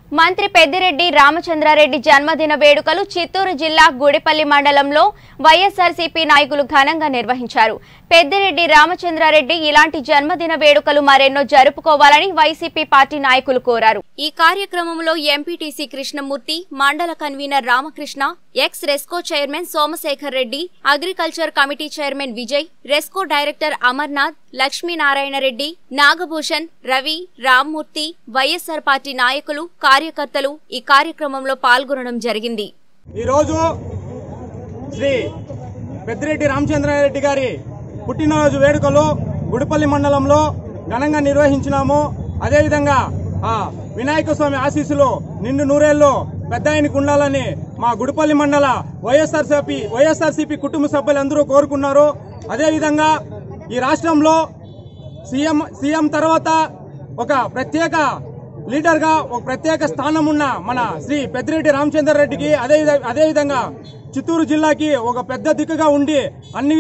మంత్రి పెద్దిరెడ్డి రామచంద్రారెడ్డి జన్మదిన వేడుకలు చిత్తూరు జిల్లా గుడిపల్లి మండలంలో వైఎస్ఆర్సీపీ నాయకులు ఘనంగా నిర్వహించారు. పెద్దిరెడ్డి రామచంద్రారెడ్డి ఇలాంటి జన్మదిన వేడుకలు మరెన్నో జరుపుకోవాలని వైసీపీ పార్టీ నాయకులు కోరారు. ఈ కార్యక్రమంలో ఎంపీటీసీ కృష్ణమూర్తి, మండల convener Ramakrishna, ex RESCO chairman Somasekhar Reddy, agriculture committee chairman Vijay, RESCO director Amarnath, Lakshminarayana Reddy, Nagabhushan, Ravi, Rammurthy, YSR party నాయకులు, కార్యకర్తలు ఈ కార్యక్రమంలో పాల్గొనడం జరిగింది. ఈ రోజు శ్రీ పెద్దిరెడ్డి రామచంద్రారెడ్డి గారి పుట్టినరోజు వేడుకలు గుడిపల్లి మండలంలో ఘనంగా నిర్వహించినాము. అదేవిధంగా వినాయక స్వామి ఆశీస్సులు నిండు నూరేళ్లు పెద్ద ఆయనకు ఉండాలని మా గుడిపల్లి మండల వైఎస్ఆర్సీపీ కుటుంబ సభ్యులందరూ కోరుకున్నారు. అదేవిధంగా ఈ రాష్ట్రంలో సీఎం తర్వాత ఒక ప్రత్యేక లీడర్ గా ఒక ప్రత్యేక స్థానం ఉన్న మన శ్రీ పెద్దిరెడ్డి రామచంద్రారెడ్డికి అదేవిధంగా చిత్తూరు జిల్లాకి ఒక పెద్ద దిక్కుగా ఉండి అన్ని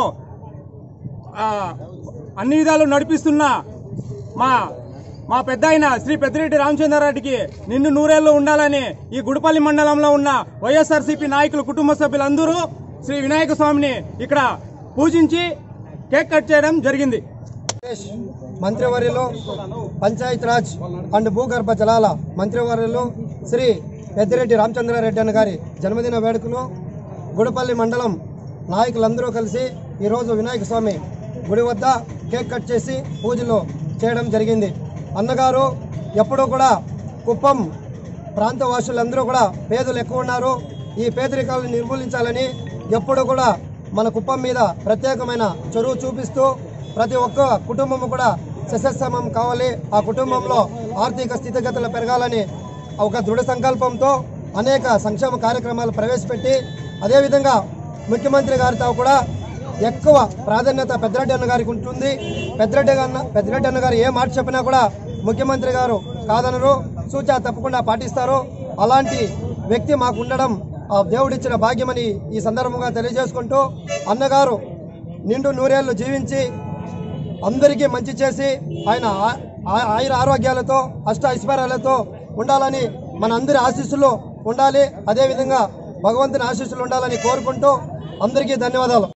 విధాలు నడిపిస్తున్న మా పెద్ద ఆయన శ్రీ పెద్దిరెడ్డి రామచంద్రారెడ్డికి నిండు నూరేళ్లు ఉండాలని ఈ గుడిపల్లి మండలంలో ఉన్న వైఎస్ఆర్సీపీ నాయకులు కుటుంబ సభ్యులందరూ శ్రీ వినాయక స్వామిని ఇక్కడ పూజించి కేక్ కట్ చేయడం జరిగింది. మంత్రివర్యులు పంచాయత్ రాజ్ అండ్ భూగర్భ జలాల మంత్రివర్యులు శ్రీ పెద్దిరెడ్డి రామచంద్రారెడ్డి అన్న గారి జన్మదిన వేడుకలు గుడిపల్లి మండలం నాయకులందరూ కలిసి ఈరోజు వినాయక స్వామి గుడి వద్ద కేక్ కట్ చేసి పూజలు చేయడం జరిగింది. అన్నగారు ఎప్పుడూ కూడా కుప్పం ప్రాంత వాసులందరూ కూడా పేదలు ఎక్కువ ఉన్నారు. ఈ పేదరికాలను నిర్మూలించాలని ఎప్పుడూ కూడా మన కుప్పం మీద ప్రత్యేకమైన చొరవ చూపిస్తూ ప్రతి ఒక్క కుటుంబము కూడా సస్యశ్యామం కావాలి, ఆ కుటుంబంలో ఆర్థిక స్థితిగతులు పెరగాలని ఒక దృఢ సంకల్పంతో అనేక సంక్షేమ కార్యక్రమాలు ప్రవేశపెట్టి అదేవిధంగా ముఖ్యమంత్రి గారితో కూడా ఎక్కువ ప్రాధాన్యత పెద్దిరెడ్డి అన్న గారికి ఉంటుంది. పెద్దిరెడ్డి అన్న గారు ఏ మాట చెప్పినా కూడా ముఖ్యమంత్రి గారు కాదనరు, సూచన తప్పకుండా పాటిస్తారు. అలాంటి వ్యక్తి మాకు ఉండడం ఆ దేవుడిచ్చిన భాగ్యమని ఈ సందర్భంగా తెలియజేసుకుంటూ అన్నగారు నిండు నూరేళ్లు జీవించి అందరికీ మంచి చేసి ఆయన ఆయుర ఆరోగ్యాలతో అష్ట ఐశ్వర్యాలతో ఉండాలని మన అందరి ఆశీస్సులు ఉండాలి. అదేవిధంగా భగవంతుని ఆశీస్సులు ఉండాలని కోరుకుంటూ అందరికీ ధన్యవాదాలు.